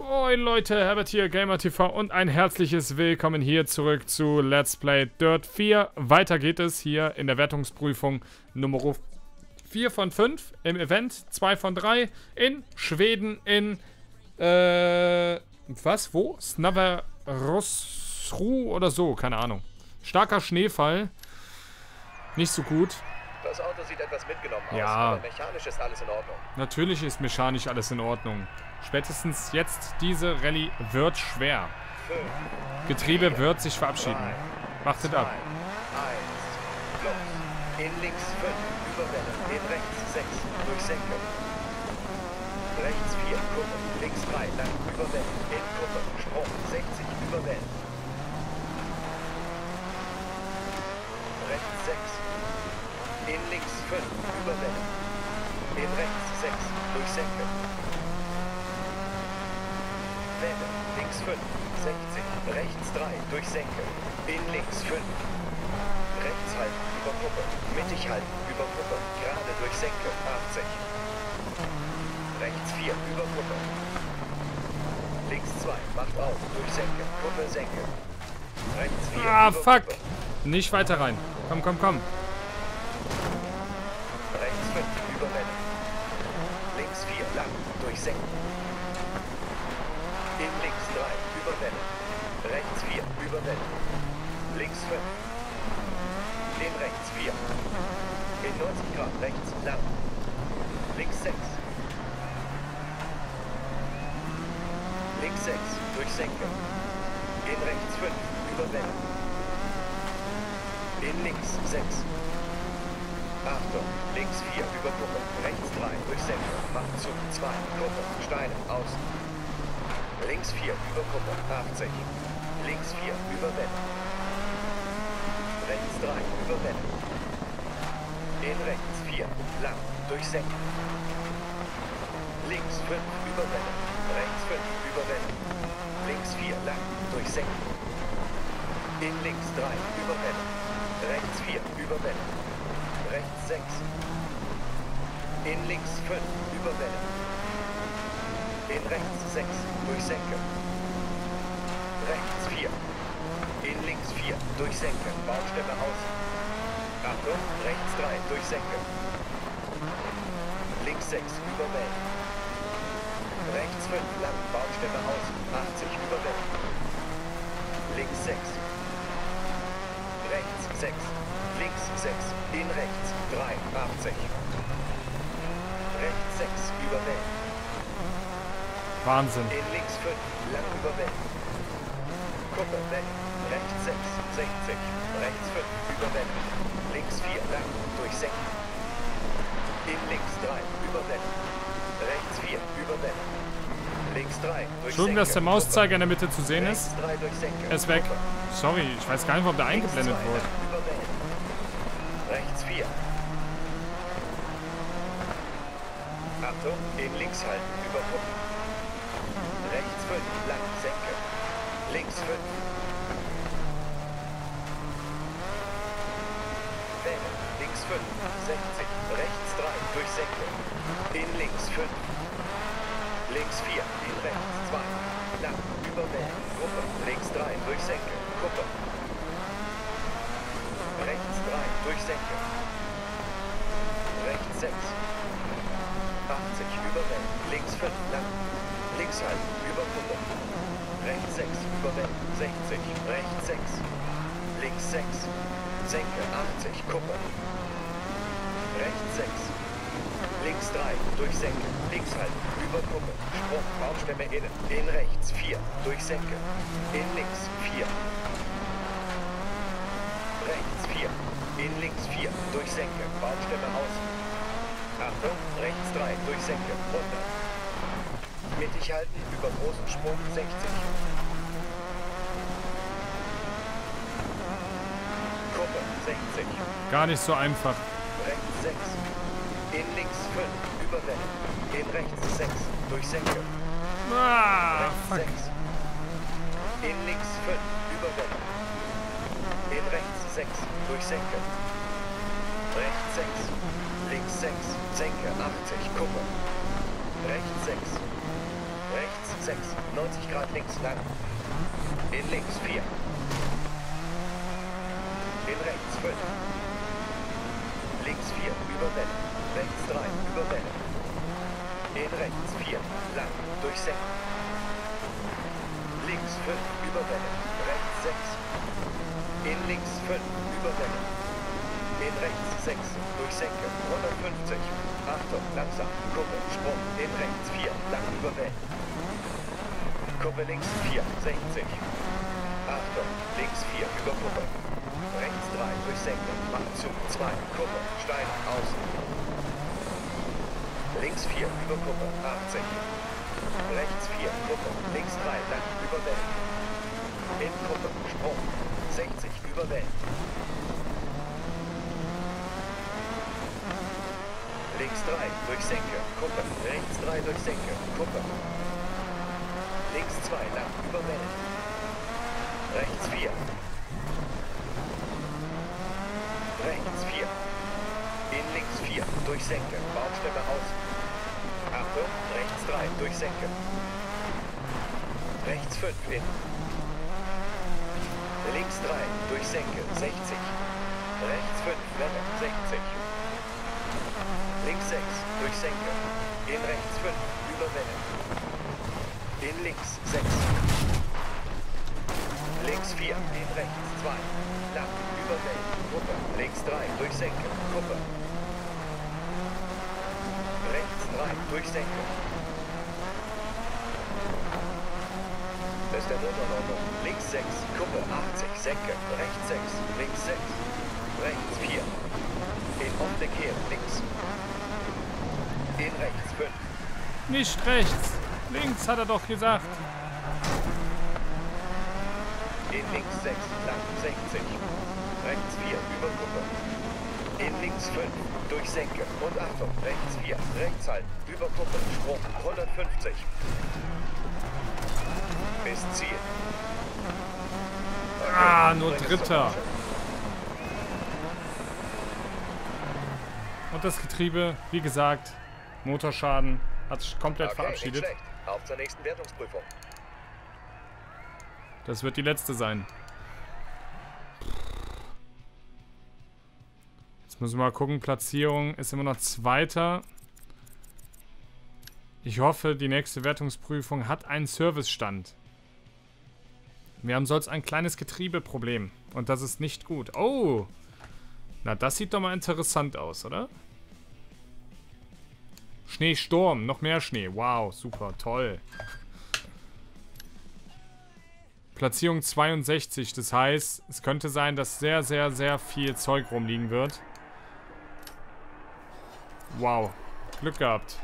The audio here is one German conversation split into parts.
Moin Leute, Herbert hier, Gamer TV und ein herzliches Willkommen hier zurück zu Let's Play Dirt 4. Weiter geht es hier in der Wertungsprüfung Nummer 4 von 5 im Event, 2 von 3 in Schweden in, wo? Snaverosru oder so, keine Ahnung. Starker Schneefall, nicht so gut. Das Auto sieht etwas mitgenommen aus, ja, aber mechanisch ist alles in Ordnung. Natürlich ist mechanisch alles in Ordnung. Spätestens jetzt, diese Rallye wird schwer. Getriebe wird sich verabschieden. Wartet ab. 1, los. In links 5, überwelle. In rechts 6, durchsenken. Rechts 4, Kuppe. Links 3, lang, überwelle. In Kuppe, Sprung, 60, überwelle. Rechts 6. In links 5, überwelle. In rechts 6, durchsenken. Welle, links 5, 60, rechts 3, durchsenken. In links 5. Rechts halten, über Kuppe. Mittig halten, über Kuppe. Gerade durchsenken, 80. Rechts 4, über Kuppe. Links 2, macht auf, durchsenken, Kuppe senken. Rechts 4, ah, über fuck. Kuppe. Nicht weiter rein. Komm, komm, komm. Rechts 5, überwelle. Links 4, lang, durchsenken. In links 3, überwelle. Rechts 4, überwelle. Links 5. In rechts 4. In 90 Grad rechts, lang. Links 6. Links 6, durchsenken. In rechts 5, überwelle. In links 6. Achtung, links 4, über Kuppe. Rechts 3, durchsenken. Macht zu, 2, Kuppe, Steine, außen. Links 4, über Kuppe, 80. Links 4, über Welle. Rechts 3, über Welle. In rechts 4, lang, durchsenken. Links 5, über Welle. Rechts 5, über Welle. Links 4, lang, durchsenken. In links 3, über Welle. Rechts 4, über Welle. Rechts 6. In links 5, über Welle. In rechts 6, durchsenken. Rechts 4. In links 4, durchsenken. Baustelle außen. Achtung, rechts 3, durchsenken. Links 6, überwellen. Rechts 5, lang, Baustelle außen. 80, überwellen. Links 6. Rechts 6. Links 6. In rechts 3, 80. Rechts 6, überwellen. Wahnsinn. In links 5, lang überwellen. Kuppe, weg. Rechts 6, 60. Rechts 5, überwellen. Links 4, lang, durchsenken. In links 3, überwellen. Rechts 4, überwellen. Links 3, durchsenken. Entschuldigung, dass der Mauszeiger in der Mitte zu sehen ist. Rechts 3, durchsenken. Er ist weg. Kuppe. Sorry, ich weiß gar nicht, ob der eingeblendet Links 2, wurde. lang, überwellen. Rechts 4. Achtung, in links halten, über Kuppe. Rechts 5, lang, senken. Links 5. Welle, links 5, 60. Rechts 3, durchsenken. In links 5. Links 4, in rechts 2. Lang, überwellen. Kuppe. Links 3, durchsenken. Kuppe. Rechts 3, durchsenken. Rechts 6. 80, überwellen. Links 5, lang. Links halten, über Kuppe. Rechts 6, überwellen. 60. Rechts 6. Links 6. Senke, 80, Kuppe. Rechts 6. Links 3, durchsenken. Links halten, über Kuppe. Sprung, Baumstämme innen. In rechts 4, durchsenken. In links 4. Rechts 4. In links 4, durchsenken. Baumstämme außen. Achtung, rechts 3, durchsenken. Runter. Mittig halten, über großen Sprung 60. Kuppe 60. Gar nicht so einfach. Rechts 6. In links 5, überwellen. In rechts 6, durchsenken. Ah, Rechts fuck. 6. In links 5, überwellen. In rechts 6, durchsenken. Rechts 6. Links 6, senke 80, Kuppe. Rechts 6. Rechts 6, 90 Grad links lang. In links 4. In rechts 5. Links 4, über Welle. Rechts 3, über Welle. In rechts 4, lang, durchsenken. Links 5, über Welle. Rechts 6. In links 5, über Welle. In rechts 6, durchsenken, 150. Achtung, langsam, Kuppe, Sprung. In rechts 4, lang über Welle. Kuppe links 4, 60. Achtung, links 4, über Kuppe. Rechts 3, durchsenken, macht zu, 2, Kuppe, steil, außen. Links 4, über Kuppe, 80. Rechts 4, Kuppe, links 3, lang, über Welle. In Kuppe, Sprung, 60, über Welle. Links 3, durchsenke, Kuppe, rechts 3, durchsenke, Kuppe. Links 2, lang, über Welle. Rechts 4. Rechts 4. In links 4, durchsenke, Baumstämme außen. Achtung, rechts 3, durchsenke. Rechts 5, in. Links 3, durchsenke, 60. Rechts 5, Welle, 60. Links 6, durchsenke. In rechts 5, über Welle. In links 6. Links 4, in rechts 2. Lang, über Welle, Kuppe. Links 3, durchsenke, Kuppe. Rechts 3, durchsenke. Das ist der Motorordnung. Links 6, Kuppe 80, senke. Rechts 6, links 6. Rechts 4. In offene Kehr, links. In rechts 5. Nicht rechts. Links hat er doch gesagt. In links 6, lang 60. Rechts 4, über Kuppe. In links 5, durchsenke. Und Achtung, rechts 4, rechts halten, über Kuppe, Sprung, 150. Bis Ziel. Okay, Ah, nur Dritter. Und das Getriebe, wie gesagt, Motorschaden, hat sich komplett verabschiedet. Nicht schlecht. Auf zur nächsten Wertungsprüfung. Das wird die letzte sein. Jetzt müssen wir mal gucken. Platzierung ist immer noch Zweiter. Ich hoffe, die nächste Wertungsprüfung hat einen Servicestand. Wir haben sonst ein kleines Getriebeproblem. Und das ist nicht gut. Oh! Na, das sieht doch mal interessant aus, oder? Schneesturm. Noch mehr Schnee. Wow, super, toll. Platzierung 62. Das heißt, es könnte sein, dass sehr, sehr, sehr viel Zeug rumliegen wird. Wow. Glück gehabt.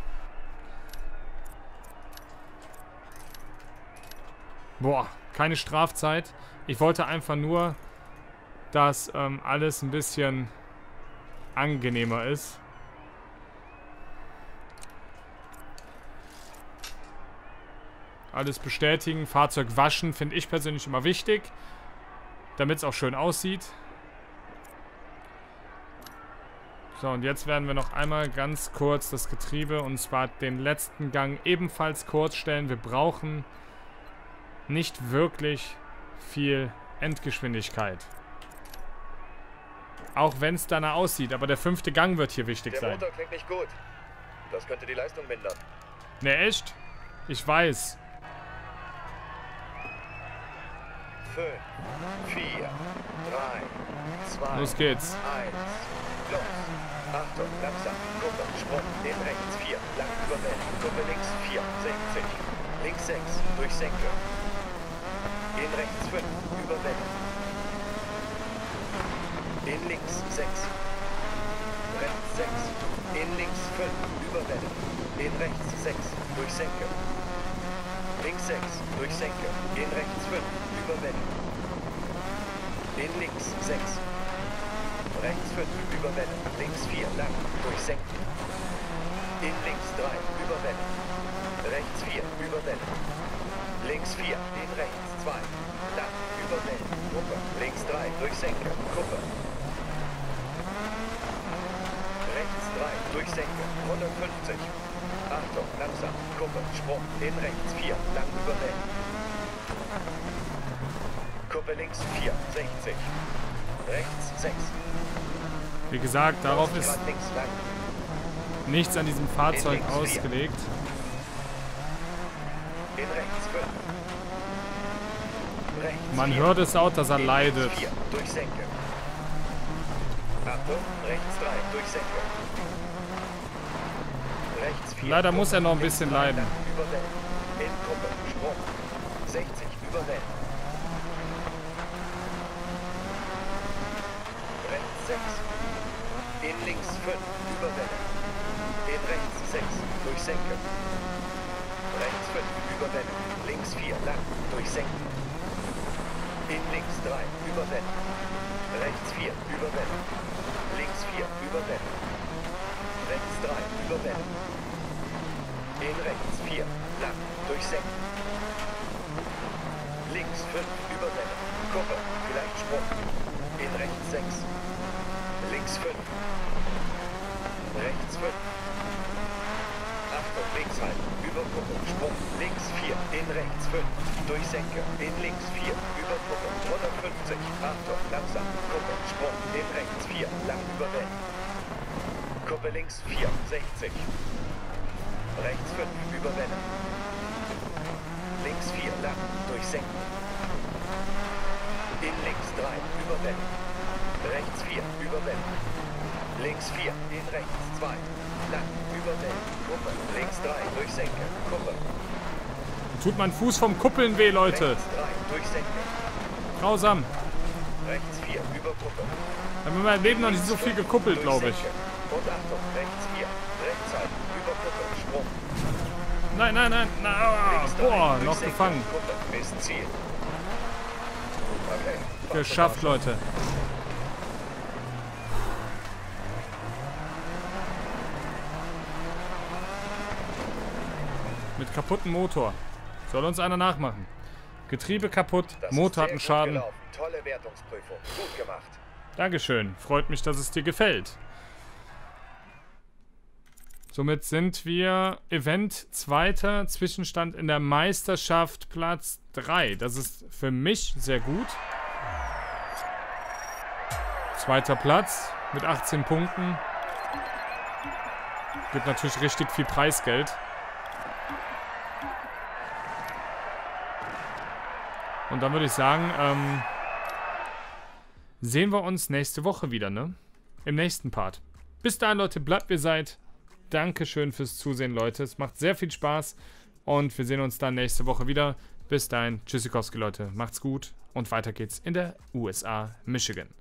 Boah, keine Strafzeit. Ich wollte einfach nur, dass alles ein bisschen angenehmer ist. Alles bestätigen, Fahrzeug waschen, finde ich persönlich immer wichtig, damit es auch schön aussieht. So, und jetzt werden wir noch einmal ganz kurz das Getriebe, und zwar den letzten Gang ebenfalls kurz stellen. Wir brauchen nicht wirklich viel Endgeschwindigkeit. Auch wenn es danach aussieht, aber der 5. Gang wird hier wichtig sein. Der Motor klingt nicht gut. Das könnte die Leistung mindern. Ne, echt? Ich weiß. 5, 4, 3, 2, Los geht's. 1, los. Achtung, langsam, Kuppe, Sprung, in rechts 4, lang über Welle, Kuppe links 4, 60, links 6, durchsenke. In rechts 5, über Welle. In links 6, rechts 6, in links 5, über Welle. In rechts 6, durchsenke. Links 6, durchsenke. In rechts 5, über Welle. In links 6. Rechts 5, über Welle. Links 4, lang, durchsenken. In links 3, über Welle. Rechts 4, über Welle. Links 4, in rechts 2, lang, über Welle. Kuppe. Links 3, durchsenke. Kuppe. Rechts 3, durchsenke. 150. Achtung, langsam. Kuppe, Sprung. In rechts 4, lang über Wellen. Kuppe links 4, 60. Rechts 6. Wie gesagt, darauf ist Links lang. nichts an diesem Fahrzeug ausgelegt. In rechts 5. Rechts Man 4. hört es auch, dass er leidet. 4, durchsenken. Achtung, rechts 3, durchsenken. Rechts 4. Leider muss er noch ein bisschen links 3, leiden. lang über Wellen. In Kuppe, Sprung. 60 über Wellen. Rechts 6. In links 5, über Welle. In rechts 6, durchsenken. Rechts 5, über Welle. Links 4, lang, durchsenken. In links 3, über Welle. Rechts 4, über Welle. Links 4, über Welle. Rechts 3, über Welle. In rechts 4, lang, durchsenken. Links 5, über Welle. Kuppe, vielleicht Sprung. In rechts 6. Links 5. Rechts 5. Achtung, links halten. Über Kuppe. Sprung. Links 4. In rechts 5. Durchsenke. In links 4. Über Kuppe. 150. Achtung, langsam. Kuppe. Sprung. In rechts 4. Lang über Wellen. Kuppe links 4. 60. Rechts 5. Über Wellen. Links 4. Lang. Durchsenken. In links 3. Über Wellen. Rechts 4, über Wellen. Links 4, in rechts 2. Lang, über Wellen. Kuppe. Links 3, durchsenke. Kuppe. Tut mein Fuß vom Kuppeln weh, Leute. Rechts 3, durchsenke. Grausam. Rechts 4, über Kuppe. Ich habe in meinem Leben noch nicht so viel gekuppelt, glaube ich. Und Achtung, rechts 4. Rechts halten, über Kuppe. Sprung. Nein, nein, nein. Na, Links 3, boah, noch durchsenke. gefangen. Kuppe, bis Ziel. Okay. Geschafft, Leute. Mit kaputtem Motor. Soll uns einer nachmachen. Getriebe kaputt, Das Motor hat ist einen sehr Schaden. gut gelaufen. Tolle Wertungsprüfung. Gut gemacht. Dankeschön. Freut mich, dass es dir gefällt. Somit sind wir Event Zweiter, Zwischenstand in der Meisterschaft Platz 3. Das ist für mich sehr gut. Zweiter Platz mit 18 Punkten. Gibt natürlich richtig viel Preisgeld. Und dann würde ich sagen, sehen wir uns nächste Woche wieder, ne? Im nächsten Part. Bis dahin, Leute, bleibt wie ihr seid. Dankeschön fürs Zusehen, Leute. Es macht sehr viel Spaß. Und wir sehen uns dann nächste Woche wieder. Bis dahin, tschüssikowski, Leute. Macht's gut. Und weiter geht's in der USA, Michigan.